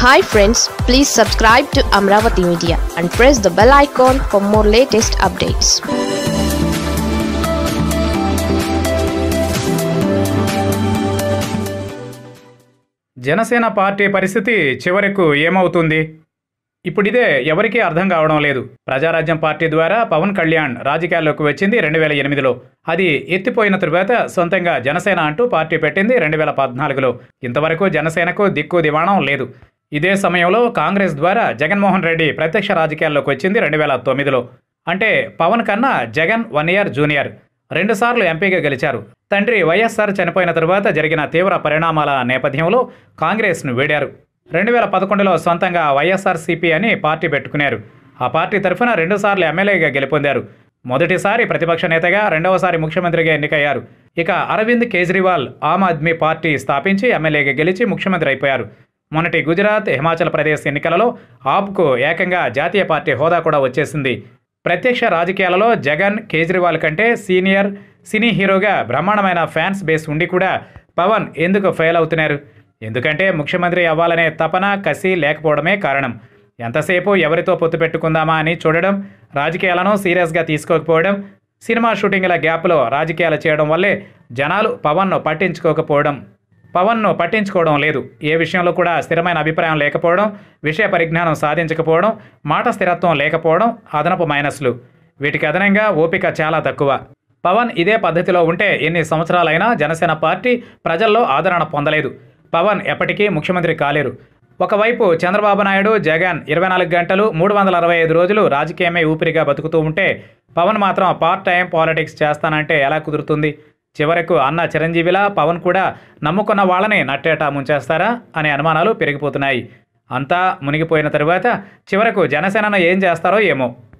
Hi friends, please subscribe to Amaravathi Media and press the bell icon for more latest updates. Janasena party పరిస్థితి చివరకు ఏమవుతుంది? ఇప్పుడిదే ఎవరికీ అర్థం కావడం లేదు. ప్రజారాజ్యం పార్టీ ద్వారా పవన్ కళ్యాణ్ రాజకీయాల్లోకి వచ్చింది 2008లో. అది ఎత్తిపోయిన తరువాత సొంతంగా జనసేన అంటూ పార్టీ పెట్టింది 2014లో. ఇంతవరకు జనసేనకు దిక్కు దివాణం లేదు. ఇదే సమయంలో కాంగ్రెస్ ద్వారా జగన్మోహన్ రెడ్డి ప్రత్యక్ష రాజకీయాల్లోకి వచ్చింది 2009లో. అంటే పవన్ కన్నా జగన్ 1 ఇయర్ జూనియర్. 2 సార్లు ఎంపీగా గెలిచారు. తండ్రి వైఎస్ఆర్ చనిపోయిన తరువాత జరిగిన తీవ్ర పరిణామాల నేపథ్యంలో కాంగ్రెస్ను వీడారు. 2011లో సొంతంగా వైఎస్ఆర్సీపీ అని పార్టీ పెట్టుకున్నారు. ఆ పార్టీ తరఫున 2 సార్లు ఎమ్మెల్యేగా గెలుపొందారు. మొదటిసారి ప్రతిపక్ష నేతగా, రెండవసారి ముఖ్యమంత్రిగా ఎన్నికయ్యారు. ఇక అరవింద్ కేజ్రీవాల్ ఆమ్ ఆద్మీ పార్టీ స్థాపించి ఎమ్మెల్యేగా గెలిచి ముఖ్యమంత్రి అయిపోయారు. మొన్నటి గుజరాత్, హిమాచల్ ప్రదేశ్ ఎన్నికలలో ఆప్కు ఏకంగా జాతీయ పార్టీ హోదా కూడా వచ్చేసింది. ప్రత్యక్ష రాజకీయాలలో జగన్, కేజ్రీవాల్ కంటే సీనియర్ సినీ హీరోగా బ్రహ్మాండమైన ఫ్యాన్స్ బేస్ ఉండి కూడా పవన్ ఎందుకు ఫెయిల్ అవుతున్నారు? ఎందుకంటే ముఖ్యమంత్రి అవ్వాలనే తపన, కసి లేకపోవడమే కారణం. ఎంతసేపు ఎవరితో పొత్తు పెట్టుకుందామా అని చూడడం, రాజకీయాలను సీరియస్గా తీసుకోకపోవడం, సినిమా షూటింగ్ల గ్యాప్లో రాజకీయాలు చేయడం వల్లే జనాలు పవన్ను పట్టించుకోవడం లేదు. ఏ విషయంలో కూడా స్థిరమైన అభిప్రాయం లేకపోవడం, విషయ పరిజ్ఞానం సాధించకపోవడం, మాట స్థిరత్వం లేకపోవడం అదనపు మైనస్లు. వీటికి అదనంగా ఓపిక చాలా తక్కువ. పవన్ ఇదే పద్ధతిలో ఉంటే ఎన్ని సంవత్సరాలైనా జనసేన పార్టీ ప్రజల్లో ఆదరణ పొందలేదు. పవన్ ఎప్పటికీ ముఖ్యమంత్రి కాలేరు. ఒకవైపు చంద్రబాబు నాయుడు, జగన్ 24 గంటలు 365 రోజులు రాజకీయమే ఊపిరిగా బతుకుతూ ఉంటే పవన్ మాత్రం పార్ట్ టైం పాలిటిక్స్ చేస్తానంటే ఎలా కుదురుతుంది? చివరకు అన్న చిరంజీవిలా పవన్ కూడా నమ్ముకున్న వాళ్ళని నట్టేటా ముంచేస్తారా అనే అనుమానాలు పెరిగిపోతున్నాయి. అంతా మునిగిపోయిన తరువాత చివరకు జనసేనను ఏం చేస్తారో ఏమో.